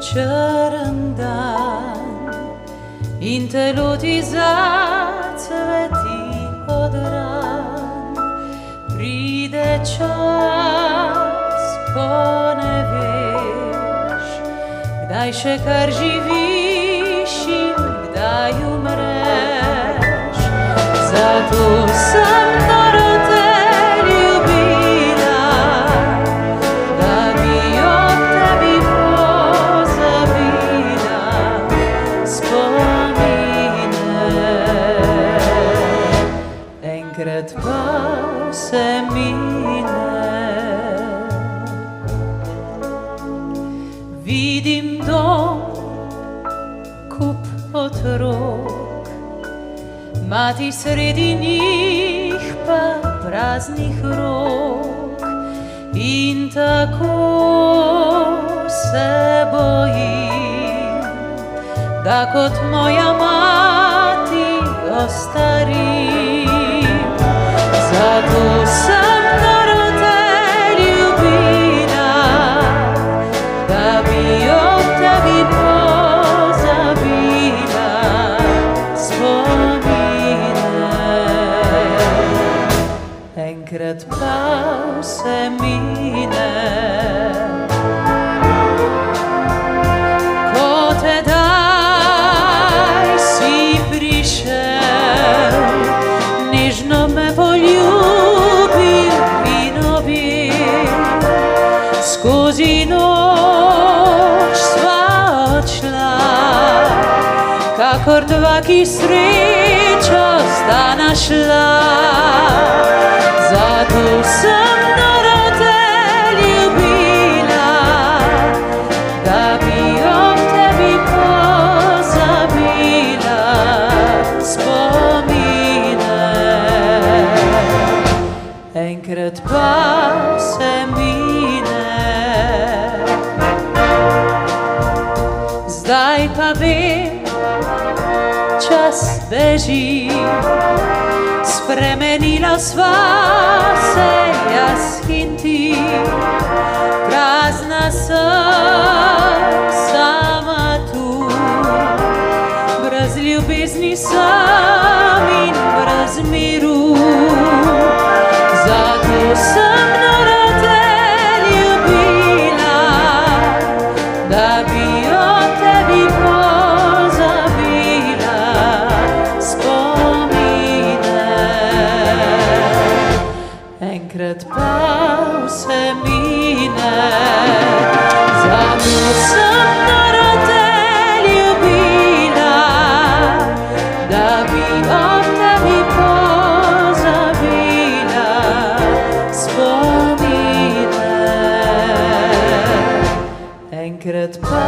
črn dan in telo ti zacveti od ran. Pride čas, ko ne veš, kdaj še kar živiš in kdaj umreš. Zato sem noro te ljubila, da bi ob tebi pozabila spomine. Enkrat pa se mine. Vidim dom, kup otrok, mati sredi njih pa praznih rok. In tako se bojim, da kot moja mati ostarim. Zato sem noro te ljubila, da bi ob tebi pozabila spomine. Enkrat pa se mine. Ko tedaj si prišel, nežno me poljubil in objel. Skozi noč sva odšla, kakor dva, ki srečo sta našla. Zato sem noro te ljubila, da bi ob tebi pozabila spomine. Enkrat pa se mine. Zdaj pa vem, čas beži, spremenila sva se jaz in ti. Prazna sem, sama tu, brez ljubezni sem in brez miru. Zato sem noro te ljubila, da bi ob tebi pozabila spomine. Enkrat pa se mine. Zato sem noro te ljubila, da bi ob tebi pozabila spomine. Enkrat pa